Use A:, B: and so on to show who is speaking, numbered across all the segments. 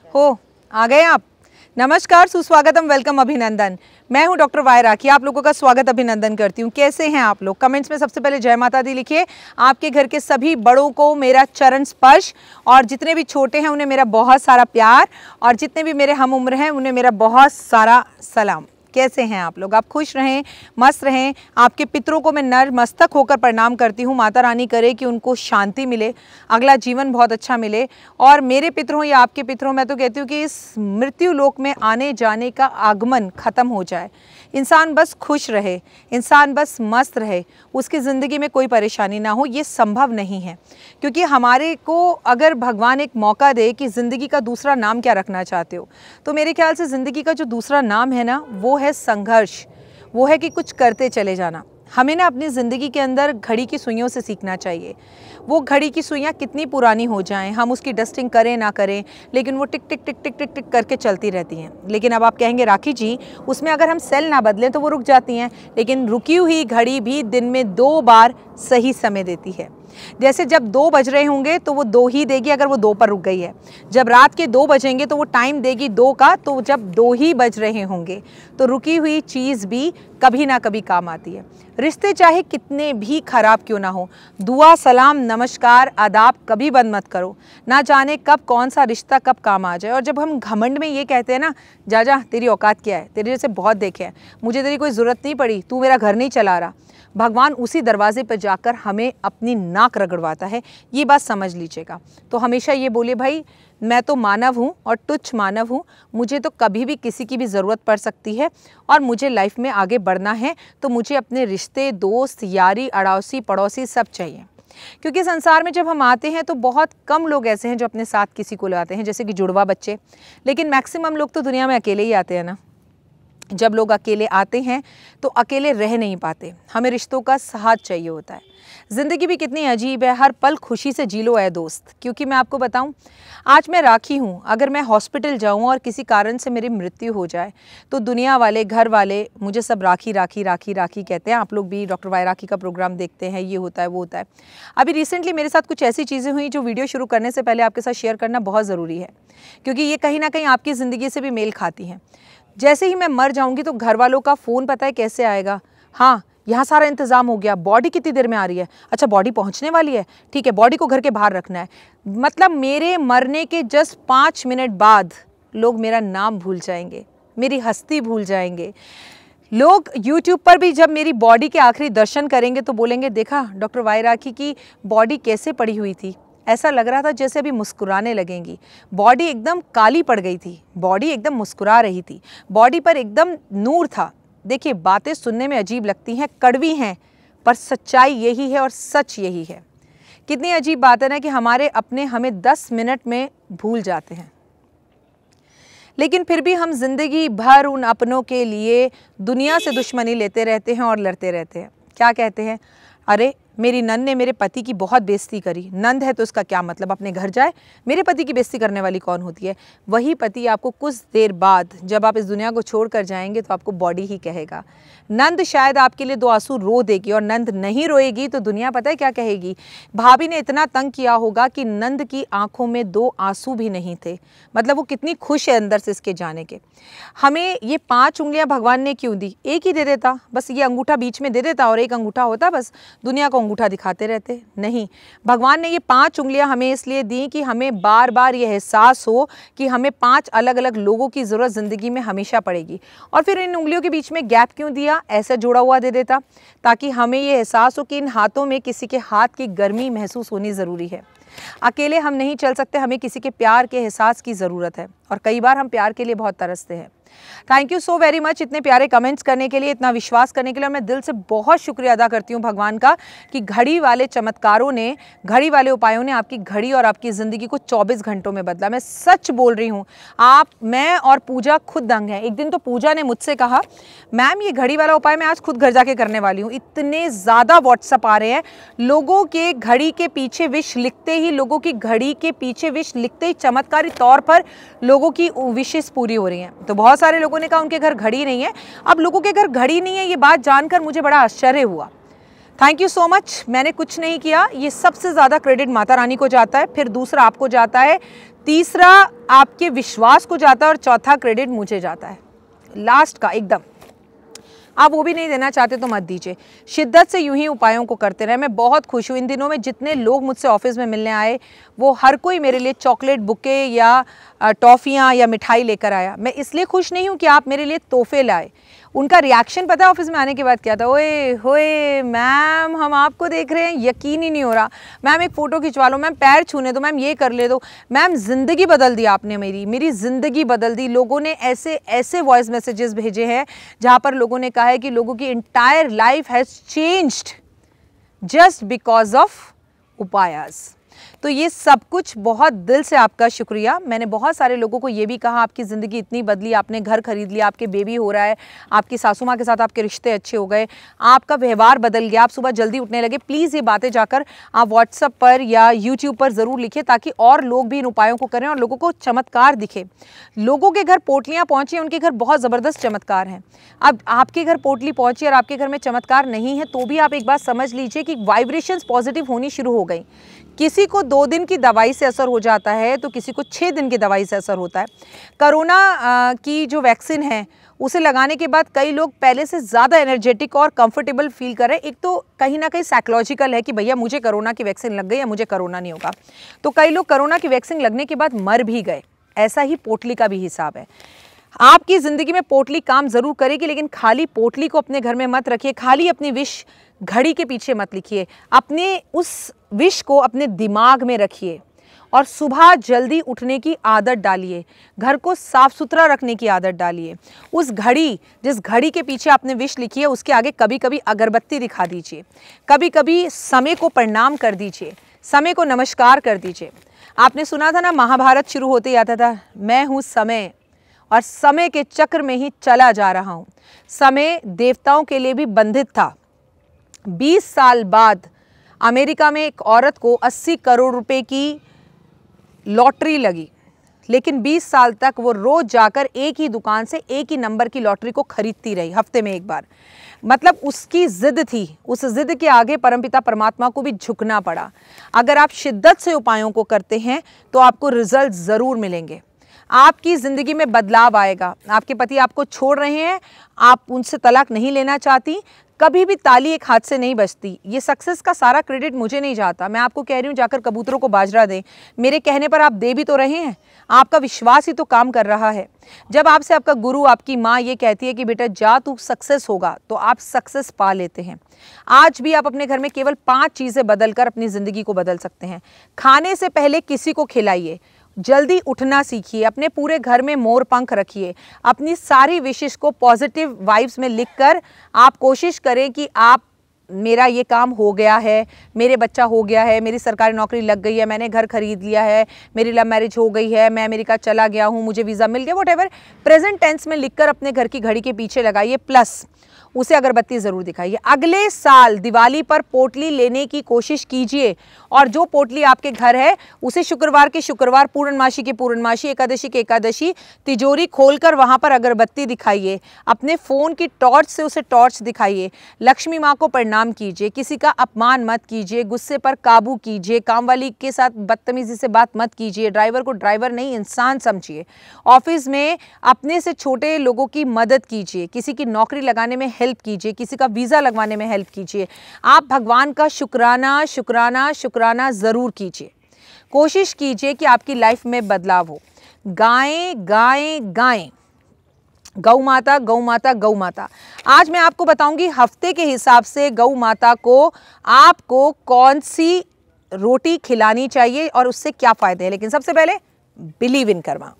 A: हो आ गए आप। नमस्कार, सुस्वागतम, वेलकम, अभिनंदन। मैं हूं डॉक्टर वाई राखी, आप लोगों का स्वागत अभिनंदन करती हूं। कैसे हैं आप लोग? कमेंट्स में सबसे पहले जय माता दी लिखिए। आपके घर के सभी बड़ों को मेरा चरण स्पर्श, और जितने भी छोटे हैं उन्हें मेरा बहुत सारा प्यार, और जितने भी मेरे हम उम्र हैं उन्हें मेरा बहुत सारा सलाम। कैसे हैं आप लोग? आप खुश रहें, मस्त रहें। आपके पितरों को मैं नतमस्तक होकर प्रणाम करती हूँ। माता रानी करे कि उनको शांति मिले, अगला जीवन बहुत अच्छा मिले। और मेरे पितरों या आपके पितरों, मैं तो कहती हूँ कि इस मृत्यु लोक में आने जाने का आगमन खत्म हो जाए। इंसान बस खुश रहे, इंसान बस मस्त रहे, उसकी ज़िंदगी में कोई परेशानी ना हो। ये संभव नहीं है, क्योंकि हमारे को अगर भगवान एक मौका दे कि ज़िंदगी का दूसरा नाम क्या रखना चाहते हो, तो मेरे ख्याल से ज़िंदगी का जो दूसरा नाम है ना, वो है संघर्ष, वो है कि कुछ करते चले जाना। हमें ना अपनी ज़िंदगी के अंदर घड़ी की सुइयों से सीखना चाहिए। वो घड़ी की सुइयाँ कितनी पुरानी हो जाएं, हम उसकी डस्टिंग करें ना करें, लेकिन वो टिक टिक टिक टिक टिक टिक करके चलती रहती हैं। लेकिन अब आप कहेंगे राखी जी, उसमें अगर हम सेल ना बदलें तो वो रुक जाती हैं। लेकिन रुकी हुई घड़ी भी दिन में 2 बार सही समय देती है। जैसे जब 2 बज रहे होंगे तो वो 2 ही देगी अगर वो 2 पर रुक गई है। जब रात के 2 बजेंगे तो वो टाइम देगी 2 का, तो जब 2 ही बज रहे होंगे तो रुकी हुई चीज़ भी कभी ना कभी काम आती है। रिश्ते चाहे कितने भी खराब क्यों ना हो, दुआ, सलाम, नमस्कार, आदाब कभी बंद मत करो। ना जाने कब कौन सा रिश्ता कब काम आ जाए। और जब हम घमंड में ये कहते हैं ना, जा जा तेरी औकात क्या है, तेरे जैसे बहुत देखे हैं, मुझे तेरी कोई ज़रूरत नहीं पड़ी, तू मेरा घर नहीं चला रहा, भगवान उसी दरवाजे पर जाकर हमें अपनी नाक रगड़वाता है। ये बात समझ लीजिएगा। तो हमेशा ये बोले, भाई मैं तो मानव हूँ और तुच्छ मानव हूँ, मुझे तो कभी भी किसी की भी ज़रूरत पड़ सकती है, और मुझे लाइफ में आगे बढ़ना है तो मुझे अपने रिश्ते, दोस्त, यारी, अड़ोसी, पड़ोसी सब चाहिए। क्योंकि संसार में जब हम आते हैं तो बहुत कम लोग ऐसे हैं जो अपने साथ किसी को लाते हैं, जैसे कि जुड़वा बच्चे। लेकिन मैक्सिमम लोग तो दुनिया में अकेले ही आते हैं ना। जब लोग अकेले आते हैं तो अकेले रह नहीं पाते, हमें रिश्तों का साथ चाहिए होता है। ज़िंदगी भी कितनी अजीब है, हर पल खुशी से जी लो है दोस्त। क्योंकि मैं आपको बताऊं, आज मैं राखी हूं, अगर मैं हॉस्पिटल जाऊं और किसी कारण से मेरी मृत्यु हो जाए तो दुनिया वाले, घर वाले मुझे सब राखी राखी राखी राखी कहते हैं। आप लोग भी डॉक्टर वाई राखी का प्रोग्राम देखते हैं, ये होता है वो होता है। अभी रिसेंटली मेरे साथ कुछ ऐसी चीज़ें हुई जो वीडियो शुरू करने से पहले आपके साथ शेयर करना बहुत ज़रूरी है, क्योंकि ये कहीं ना कहीं आपकी ज़िंदगी से भी मेल खाती हैं। जैसे ही मैं मर जाऊंगी तो घर वालों का फ़ोन पता है कैसे आएगा? हाँ, यहाँ सारा इंतज़ाम हो गया, बॉडी कितनी देर में आ रही है? अच्छा, बॉडी पहुँचने वाली है, ठीक है, बॉडी को घर के बाहर रखना है। मतलब मेरे मरने के जस्ट 5 मिनट बाद लोग मेरा नाम भूल जाएंगे, मेरी हस्ती भूल जाएंगे। लोग यूट्यूब पर भी जब मेरी बॉडी के आखिरी दर्शन करेंगे तो बोलेंगे, देखा डॉक्टर वाई राखी की बॉडी कैसे पड़ी हुई थी, ऐसा लग रहा था जैसे अभी मुस्कुराने लगेंगी। बॉडी एकदम काली पड़ गई थी, बॉडी एकदम मुस्कुरा रही थी, बॉडी पर एकदम नूर था। देखिए, बातें सुनने में अजीब लगती हैं, कड़वी हैं, पर सच्चाई यही है और सच यही है। कितनी अजीब बात है ना कि हमारे अपने हमें 10 मिनट में भूल जाते हैं, लेकिन फिर भी हम जिंदगी भर उन अपनों के लिए दुनिया से दुश्मनी लेते रहते हैं और लड़ते रहते हैं। क्या कहते हैं, अरे मेरी नंद ने मेरे पति की बहुत बेइज्जती करी। नंद है तो उसका क्या मतलब, अपने घर जाए, मेरे पति की बेइज्जती करने वाली कौन होती है? वही पति आपको कुछ देर बाद जब आप इस दुनिया को छोड़ कर जाएंगे तो आपको बॉडी ही कहेगा। नंद शायद आपके लिए 2 आंसू रो देगी, और नंद नहीं रोएगी तो दुनिया पता है क्या कहेगी? भाभी ने इतना तंग किया होगा कि नंद की आंखों में 2 आंसू भी नहीं थे। मतलब वो कितनी खुश है अंदर से इसके जाने के। हमें ये 5 उंगलियां भगवान ने क्यों दी? एक ही दे देता, बस ये अंगूठा बीच में दे देता और एक अंगूठा होता, बस दुनिया को अंगूठा दिखाते रहते। नहीं, भगवान ने ये 5 उंगलियां हमें इसलिए दी कि हमें बार बार ये एहसास हो कि हमें 5 अलग अलग लोगों की ज़रूरत ज़िंदगी में हमेशा पड़ेगी। और फिर इन उंगलियों के बीच में गैप क्यों दिया? ऐसा जुड़ा हुआ दे देता ताकि हमें ये एहसास हो कि इन हाथों में किसी के हाथ की गर्मी महसूस होनी ज़रूरी है। अकेले हम नहीं चल सकते, हमें किसी के प्यार के एहसास की ज़रूरत है, और कई बार हम प्यार के लिए बहुत तरसते हैं। Thank you so very much इतने प्यारे कमेंट्स करने के लिए, इतना विश्वास करने के लिए। मैं दिल से बहुत शुक्रिया अदा करती हूँ भगवान का कि घड़ी वाले चमत्कारों ने, घड़ी वाले उपायों ने आपकी घड़ी और आपकी ज़िंदगी को 24 घंटों में बदला। मैं सच बोल रही हूँ, मैं और पूजा खुद दंग हैं। एक दिन तो पूजा ने मुझसे कहा, मैम ये घड़ी वाला उपाय मैं आज खुद घर जाके करने वाली हूँ। इतने ज़्यादा व्हाट्सअप आ रहे हैं, लोगों के घड़ी के पीछे विश लिखते ही, लोगों की घड़ी के पीछे विश लिखते ही चमत्कारी तौर पर लोगों की विशेष पूरी हो रही हैं। तो बहुत सारे लोगों ने कहा उनके घर घड़ी नहीं है। अब लोगों के घर घड़ी नहीं है, ये बात जानकर मुझे बड़ा आश्चर्य हुआ। Thank you so much. मैंने कुछ नहीं किया, ये सबसे ज़्यादा क्रेडिट माता रानी को जाता है, फिर दूसरा आपको जाता है, तीसरा आपके विश्वास को जाता है और चौथा क्रेडिट मुझे जाता है, लास्ट का एकदम। आप वो भी नहीं देना चाहते तो मत दीजिए। शिद्दत से यूं ही उपायों को करते रहे। मैं बहुत खुश हूँ, इन दिनों में जितने लोग मुझसे ऑफिस में मिलने आए वो हर कोई मेरे लिए चॉकलेट बुके या टॉफ़ियाँ या मिठाई लेकर आया। मैं इसलिए खुश नहीं हूँ कि आप मेरे लिए तोहफे लाए। उनका रिएक्शन पता है ऑफिस में आने के बाद क्या था? ओए होए मैम, हम आपको देख रहे हैं, यकीन ही नहीं हो रहा। मैम एक फ़ोटो खिंचवा लो, मैम पैर छूने दो, मैम ये कर ले दो। मैम ज़िंदगी बदल दी आपने, मेरी ज़िंदगी बदल दी। लोगों ने ऐसे ऐसे वॉइस मैसेजेस भेजे हैं जहाँ पर लोगों ने कहा है कि लोगों की entire life has changed just because of उपायास। तो ये सब कुछ बहुत दिल से आपका शुक्रिया। मैंने बहुत सारे लोगों को ये भी कहा आपकी ज़िंदगी इतनी बदली, आपने घर खरीद लिया, आपके बेबी हो रहा है, आपकी सासू माँ के साथ आपके रिश्ते अच्छे हो गए, आपका व्यवहार बदल गया, आप सुबह जल्दी उठने लगे। प्लीज़ ये बातें जाकर आप व्हाट्सएप पर या यूट्यूब पर ज़रूर लिखें ताकि और लोग भी इन उपायों को करें और लोगों को चमत्कार दिखे। लोगों के घर पोटलियाँ पहुँची, उनके घर बहुत ज़बरदस्त चमत्कार हैं। अब आपके घर पोटली पहुँची और आपके घर में चमत्कार नहीं है तो भी आप एक बात समझ लीजिए कि वाइब्रेशंस पॉजिटिव होनी शुरू हो गई। किसी को 2 दिन की दवाई से असर हो जाता है तो किसी को 6 दिन की दवाई से असर होता है। कोरोना की जो वैक्सीन है उसे लगाने के बाद कई लोग पहले से ज़्यादा एनर्जेटिक और कंफर्टेबल फील कर रहे हैं। एक तो कहीं ना कहीं साइकोलॉजिकल है कि भैया मुझे कोरोना की वैक्सीन लग गई या मुझे कोरोना नहीं होगा, तो कई लोग कोरोना की वैक्सीन लगने के बाद मर भी गए। ऐसा ही पोटली का भी हिसाब है। आपकी ज़िंदगी में पोटली काम ज़रूर करेगी, लेकिन खाली पोटली को अपने घर में मत रखिए, खाली अपनी विश घड़ी के पीछे मत लिखिए। अपने उस विश को अपने दिमाग में रखिए और सुबह जल्दी उठने की आदत डालिए, घर को साफ सुथरा रखने की आदत डालिए। उस घड़ी, जिस घड़ी के पीछे आपने विश लिखी है उसके आगे कभी कभी अगरबत्ती दिखा दीजिए, कभी कभी समय को प्रणाम कर दीजिए, समय को नमस्कार कर दीजिए। आपने सुना था ना, महाभारत शुरू होते ही आता था, मैं हूँ समय और समय के चक्र में ही चला जा रहा हूँ। समय देवताओं के लिए भी बंधित था। 20 साल बाद अमेरिका में एक औरत को 80 करोड़ रुपए की लॉटरी लगी, लेकिन 20 साल तक वो रोज जाकर एक ही दुकान से एक ही नंबर की लॉटरी को खरीदती रही, हफ्ते में एक बार। मतलब उसकी जिद थी, उस जिद के आगे परमपिता परमात्मा को भी झुकना पड़ा। अगर आप शिद्दत से उपायों को करते हैं तो आपको रिजल्ट ज़रूर मिलेंगे, आपकी ज़िंदगी में बदलाव आएगा। आपके पति आपको छोड़ रहे हैं, आप उनसे तलाक नहीं लेना चाहती, कभी भी ताली एक हाथ से नहीं बजती। ये सक्सेस का सारा क्रेडिट मुझे नहीं जाता, मैं आपको कह रही हूँ जाकर कबूतरों को बाजरा दें। मेरे कहने पर आप दे भी तो रहे हैं, आपका विश्वास ही तो काम कर रहा है। जब आपसे आपका गुरु, आपकी माँ ये कहती है कि बेटा जा तू सक्सेस होगा, तो आप सक्सेस पा लेते हैं। आज भी आप अपने घर में केवल 5 चीज़ें बदलकर अपनी ज़िंदगी को बदल सकते हैं। खाने से पहले किसी को खिलाइए, जल्दी उठना सीखिए, अपने पूरे घर में मोर पंख रखिए, अपनी सारी विशेष को पॉजिटिव वाइब्स में लिखकर आप कोशिश करें कि आप, मेरा ये काम हो गया है, मेरे बच्चा हो गया है, मेरी सरकारी नौकरी लग गई है, मैंने घर खरीद लिया है, मेरी लव मैरिज हो गई है, मैं अमेरिका चला गया हूँ, मुझे वीज़ा मिल गया, व्हाटएवर प्रेजेंट टेंस में लिखकर अपने घर की घड़ी के पीछे लगाइए, प्लस उसे अगरबत्ती ज़रूर दिखाइए। अगले साल दिवाली पर पोटली लेने की कोशिश कीजिए और जो पोटली आपके घर है उसे शुक्रवार के शुक्रवार, पूर्णमासी के पूर्णमासी, एकादशी के एकादशी तिजोरी खोलकर वहाँ पर अगरबत्ती दिखाइए। अपने फ़ोन की टॉर्च से उसे टॉर्च दिखाइए। लक्ष्मी माँ को प्रणाम कीजिए, किसी का अपमान मत कीजिए, गुस्से पर काबू कीजिए, कामवाली के साथ बदतमीज़ी से बात मत कीजिए, ड्राइवर को ड्राइवर नहीं इंसान समझिए। ऑफिस में अपने से छोटे लोगों की मदद कीजिए, किसी की नौकरी लगाने में हेल्प कीजिए, किसी का वीज़ा लगवाने में हेल्प कीजिए। आप भगवान का शुक्राना शुक्राना शुक्राना ज़रूर कीजिए। कोशिश कीजिए कि आपकी लाइफ में बदलाव हो। गाएं गाएं गाएं, गौ माता गौ माता गौ माता। आज मैं आपको बताऊंगी हफ्ते के हिसाब से गौ माता को आपको कौन सी रोटी खिलानी चाहिए और उससे क्या फ़ायदे हैं। लेकिन सबसे पहले बिलीव इन कर्मा।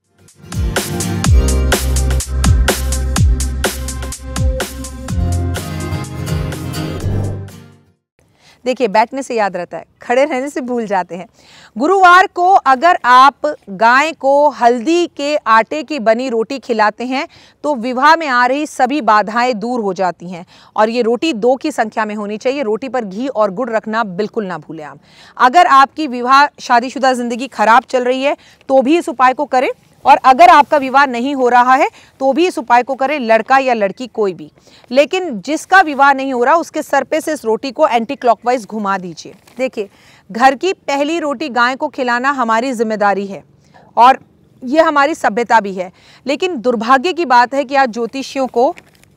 A: देखिए, बैठने से याद रहता है, खड़े रहने से भूल जाते हैं। गुरुवार को अगर आप गाय को हल्दी के आटे की बनी रोटी खिलाते हैं तो विवाह में आ रही सभी बाधाएं दूर हो जाती हैं। और ये रोटी 2 की संख्या में होनी चाहिए। रोटी पर घी और गुड़ रखना बिल्कुल ना भूलें आप। अगर आपकी विवाह शादीशुदा ज़िंदगी खराब चल रही है तो भी इस उपाय को करें, और अगर आपका विवाह नहीं हो रहा है तो भी इस उपाय को करें, लड़का या लड़की कोई भी। लेकिन जिसका विवाह नहीं हो रहा उसके सर पे से इस रोटी को एंटी क्लॉकवाइज घुमा दीजिए। देखिए, घर की पहली रोटी गाय को खिलाना हमारी जिम्मेदारी है। और ये हमारी सभ्यता भी है। लेकिन दुर्भाग्य की बात है कि आज ज्योतिषियों को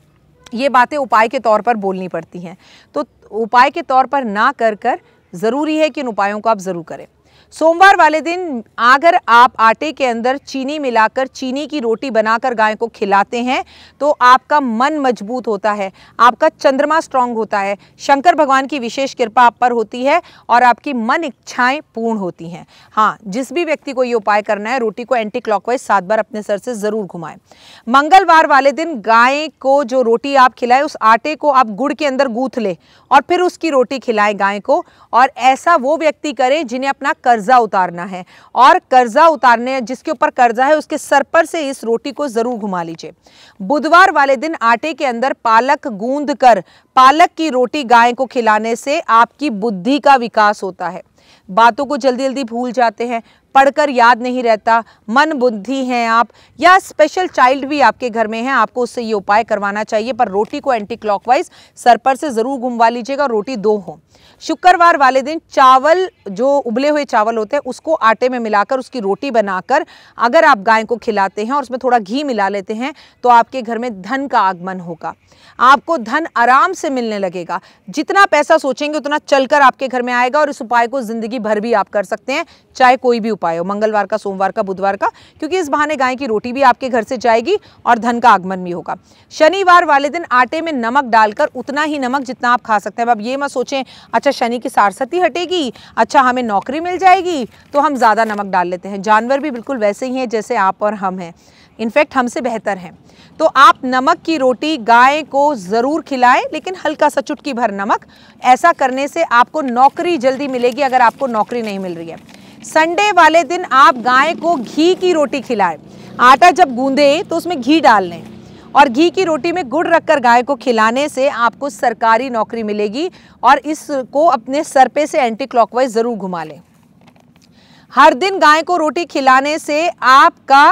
A: ये बातें उपाय के तौर पर बोलनी पड़ती हैं। तो उपाय के तौर पर ना कर ज़रूरी है कि इन उपायों को आप ज़रूर करें। सोमवार वाले दिन अगर आप आटे के अंदर चीनी मिलाकर चीनी की रोटी बनाकर गाय को खिलाते हैं तो आपका मन मजबूत होता है, आपका चंद्रमा स्ट्रांग होता है, शंकर भगवान की विशेष कृपा आप पर होती है और आपकी मन इच्छाएं पूर्ण होती हैं। हाँ, जिस भी व्यक्ति को ये उपाय करना है, रोटी को एंटी क्लॉकवाइज 7 बार अपने सर से ज़रूर घुमाएं। मंगलवार वाले दिन गाय को जो रोटी आप खिलाएं, उस आटे को आप गुड़ के अंदर गूंथ लें और फिर उसकी रोटी खिलाएं गाय को। और ऐसा वो व्यक्ति करे जिन्हें अपना कर्जा उतारना है, और कर्जा उतारने जिसके ऊपर कर्जा है उसके सर पर से इस रोटी को जरूर घुमा लीजिए। बुधवार वाले दिन आटे के अंदर पालक गूंद कर पालक की रोटी गाय को खिलाने से आपकी बुद्धि का विकास होता है। बातों को जल्दी जल्दी भूल जाते हैं, पढ़कर याद नहीं रहता, मन बुद्धि हैं आप, या स्पेशल चाइल्ड भी आपके घर में है, आपको उससे ये उपाय करवाना चाहिए। पर रोटी को एंटी क्लॉकवाइज सर पर से ज़रूर घुमवा लीजिएगा, रोटी 2 हो। शुक्रवार वाले दिन चावल, जो उबले हुए चावल होते हैं, उसको आटे में मिलाकर उसकी रोटी बनाकर अगर आप गाय को खिलाते हैं और उसमें थोड़ा घी मिला लेते हैं तो आपके घर में धन का आगमन होगा, आपको धन आराम से मिलने लगेगा। जितना पैसा सोचेंगे उतना चलकर आपके घर में आएगा। और इस उपाय को जिंदगी भर भी आप कर सकते हैं, चाहे कोई भी उपाय हो, मंगलवार का, सोमवार का, बुधवार का, क्योंकि इस बहाने गाय की रोटी भी आपके घर से जाएगी और धन का आगमन भी होगा। शनिवार वाले दिन आटे में नमक डालकर उतना ही नमक जितना आप खा सकते हैं। अब ये मत सोचें अच्छा शनि की सारसती हटेगी, अच्छा हमें नौकरी मिल जाएगी तो हम ज़्यादा नमक डाल लेते हैं। जानवर भी बिल्कुल वैसे ही हैं जैसे आप और हम हैं, इनफैक्ट हमसे बेहतर हैं। तो आप नमक की रोटी गाय को ज़रूर खिलाएं, लेकिन हल्का सा चुटकी भर नमक। ऐसा करने से आपको नौकरी जल्दी मिलेगी अगर आपको नौकरी नहीं मिल रही है। संडे वाले दिन आप गाय को घी की रोटी खिलाएं। आटा जब गूंदे तो उसमें घी डाल लें और घी की रोटी में गुड़ रखकर गाय को खिलाने से आपको सरकारी नौकरी मिलेगी। और इसको अपने सर पे से एंटी क्लॉकवाइज ज़रूर घुमा लें। हर दिन गाय को रोटी खिलाने से आपका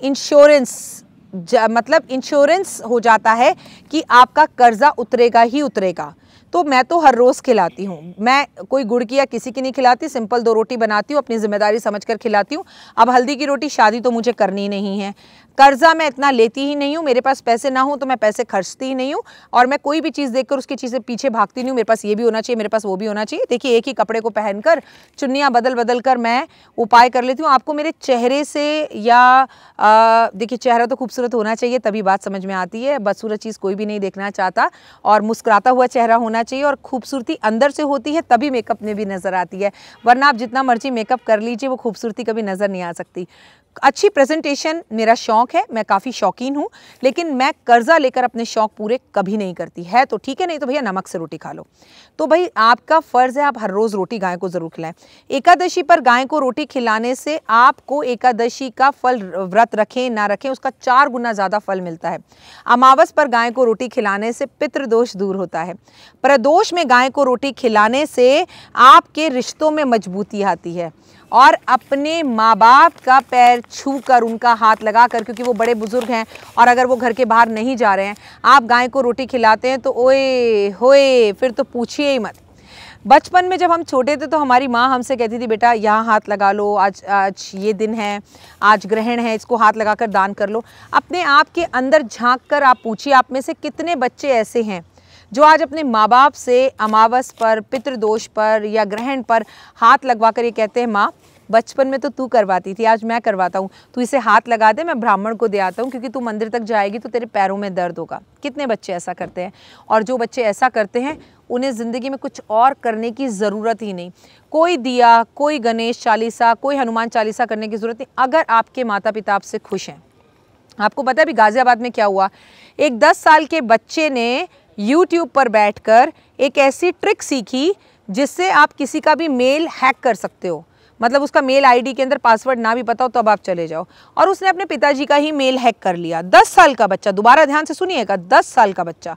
A: इंश्योरेंस हो जाता है कि आपका कर्जा उतरेगा ही उतरेगा। तो मैं तो हर रोज़ खिलाती हूँ, मैं कोई गुड़ की या किसी की नहीं खिलाती, सिंपल 2 रोटी बनाती हूँ, अपनी जिम्मेदारी समझकर खिलाती हूँ। अब हल्दी की रोटी शादी तो मुझे करनी नहीं है, कर्जा मैं इतना लेती ही नहीं हूँ, मेरे पास पैसे ना हो तो मैं पैसे खर्चती ही नहीं हूँ। और मैं कोई भी चीज़ देखकर उसकी चीज़ें पीछे भागती नहीं हूँ, मेरे पास ये भी होना चाहिए, मेरे पास वो भी होना चाहिए। देखिए, एक ही कपड़े को पहनकर चुन्नियाँ बदल बदल कर मैं उपाय कर लेती हूँ। आपको मेरे चेहरे से या देखिए, चेहरा तो खूबसूरत होना चाहिए तभी बात समझ में आती है, बदसूरत चीज़ कोई भी नहीं देखना चाहता, और मुस्कुराता हुआ चेहरा होना चाहिए, और खूबसूरती अंदर से होती है तभी मेकअप में भी नज़र आती है, वरना आप जितना मर्जी मेकअप कर लीजिए वो खूबसूरती कभी नज़र नहीं आ सकती। अच्छी प्रेजेंटेशन मेरा शौक़ है, मैं काफ़ी शौकीन हूँ, लेकिन मैं कर्जा लेकर अपने शौक़ पूरे कभी नहीं करती। है तो ठीक है, नहीं तो भैया नमक से रोटी खा लो। तो भाई आपका फ़र्ज़ है आप हर रोज़ रोटी गाय को ज़रूर खिलाएं। एकादशी पर गाय को रोटी खिलाने से आपको एकादशी का फल, व्रत रखें ना रखें, उसका 4 गुना ज़्यादा फल मिलता है। अमावस पर गाय को रोटी खिलाने से पितृदोष दूर होता है। प्रदोष में गाय को रोटी खिलाने से आपके रिश्तों में मजबूती आती है। और अपने माँ बाप का पैर छू कर, उनका हाथ लगा कर, क्योंकि वो बड़े बुजुर्ग हैं और अगर वो घर के बाहर नहीं जा रहे हैं, आप गाय को रोटी खिलाते हैं तो ओए होए, फिर तो पूछिए ही मत। बचपन में जब हम छोटे थे तो हमारी माँ हमसे कहती थी, बेटा यहाँ हाथ लगा लो, आज ये दिन है, आज ग्रहण है, इसको हाथ लगाकर दान कर लो। अपने आप के अंदर झांक कर आप पूछिए, आप में से कितने बच्चे ऐसे हैं जो आज अपने माँ बाप से अमावस पर, पितृदोष पर या ग्रहण पर हाथ लगवा कर ये कहते हैं, माँ बचपन में तो तू करवाती थी, आज मैं करवाता हूँ, तू इसे हाथ लगा दे, मैं ब्राह्मण को दे आता हूँ, क्योंकि तू मंदिर तक जाएगी तो तेरे पैरों में दर्द होगा। कितने बच्चे ऐसा करते हैं? और जो बच्चे ऐसा करते हैं उन्हें ज़िंदगी में कुछ और करने की ज़रूरत ही नहीं, कोई दिया, कोई गणेश चालीसा, कोई हनुमान चालीसा करने की ज़रूरत नहीं, अगर आपके माता पिता आपसे खुश हैं। आपको पता है अभी गाज़ियाबाद में क्या हुआ? एक 10 साल के बच्चे ने YouTube पर बैठकर एक ऐसी ट्रिक सीखी जिससे आप किसी का भी मेल हैक कर सकते हो। मतलब उसका मेल आईडी के अंदर पासवर्ड ना भी पता हो तो अब आप चले जाओ, और उसने अपने पिताजी का ही मेल हैक कर लिया। 10 साल का बच्चा, दोबारा ध्यान से सुनिएगा, 10 साल का बच्चा।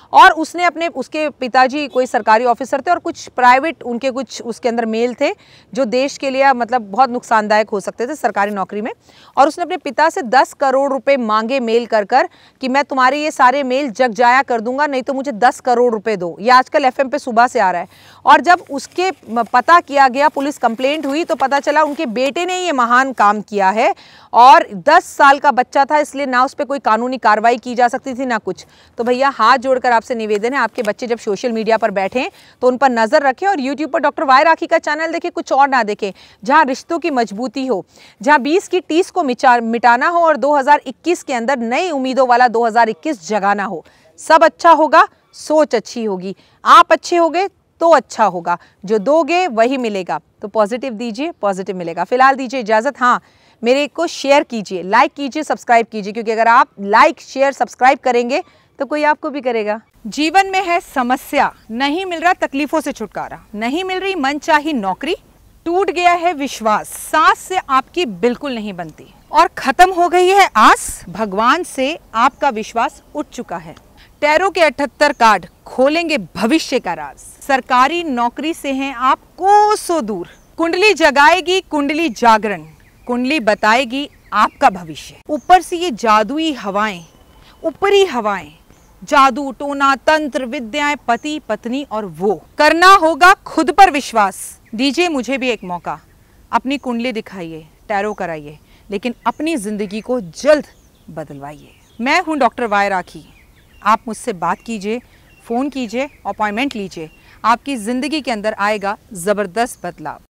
A: और उसने उसके पिताजी कोई सरकारी ऑफिसर थे और कुछ प्राइवेट उनके कुछ उसके अंदर मेल थे जो देश के लिए मतलब बहुत नुकसानदायक हो सकते थे सरकारी नौकरी में। और उसने अपने पिता से 10 करोड़ रुपए मांगे मेल कर कि मैं तुम्हारे ये सारे मेल जग जाया कर दूंगा, नहीं तो मुझे 10 करोड़ रुपए दो। ये आजकल FM पे सुबह से आ रहा है। और जब उसके पता किया गया, पुलिस कंप्लेंट हुई, तो पता चला उनके बेटे ने ये महान काम किया है और 10 साल का बच्चा था, इसलिए ना उस पर कोई कानूनी कार्रवाई की जा सकती थी ना कुछ। तो भैया हाथ जोड़कर आपसे निवेदन है, आपके बच्चे जब सोशल मीडिया पर बैठें तो उन पर नजर रखें और यूट्यूब पर डॉक्टर वाई राखी का चैनल देखें, कुछ और ना देखें। जहां रिश्तों की मजबूती हो, जहां 20 की 30 को मिटाना हो और 2021 के अंदर नई उम्मीदों वाला 2021 जगाना हो। सब अच्छा होगा, सोच अच्छी होगी, आप अच्छे होगे तो अच्छा होगा, जो दोगे वही मिलेगा। तो पॉजिटिव दीजिए, पॉजिटिव मिलेगा। फिलहाल दीजिए इजाजत। हाँ, मेरे को शेयर कीजिए, लाइक कीजिए, सब्सक्राइब कीजिए, क्योंकि अगर आप लाइक शेयर सब्सक्राइब करेंगे तो कोई आपको भी करेगा। जीवन में है समस्या, नहीं मिल रहा तकलीफों से छुटकारा, नहीं मिल रही मनचाही नौकरी, टूट गया है विश्वास, सांस से आपकी बिल्कुल नहीं बनती और खत्म हो गई है आस, भगवान से आपका विश्वास उठ चुका है। टैरो के 78 कार्ड खोलेंगे भविष्य का राज। सरकारी नौकरी से हैं आप कोसों दूर। कुंडली जगाएगी कुंडली जागरण, कुंडली बताएगी आपका भविष्य। ऊपर से ये जादुई हवाएं, ऊपरी हवाएं, जादू टोना तंत्र विद्याएं, पति पत्नी और वो। करना होगा खुद पर विश्वास। दीजिए मुझे भी एक मौका, अपनी कुंडली दिखाइए, टैरो कराइए, लेकिन अपनी जिंदगी को जल्द बदलवाइए। मैं हूं डॉक्टर वाई राखी। आप मुझसे बात कीजिए, फ़ोन कीजिए, अपॉइंटमेंट लीजिए, आपकी ज़िंदगी के अंदर आएगा ज़बरदस्त बदलाव।